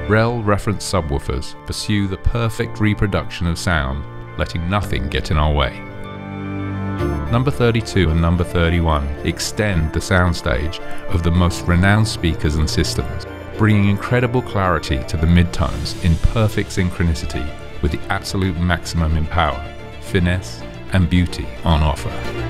REL reference subwoofers pursue the perfect reproduction of sound, letting nothing get in our way. Number 32 and number 31 extend the soundstage of the most renowned speakers and systems, bringing incredible clarity to the midtones in perfect synchronicity with the absolute maximum in power, finesse, and beauty on offer.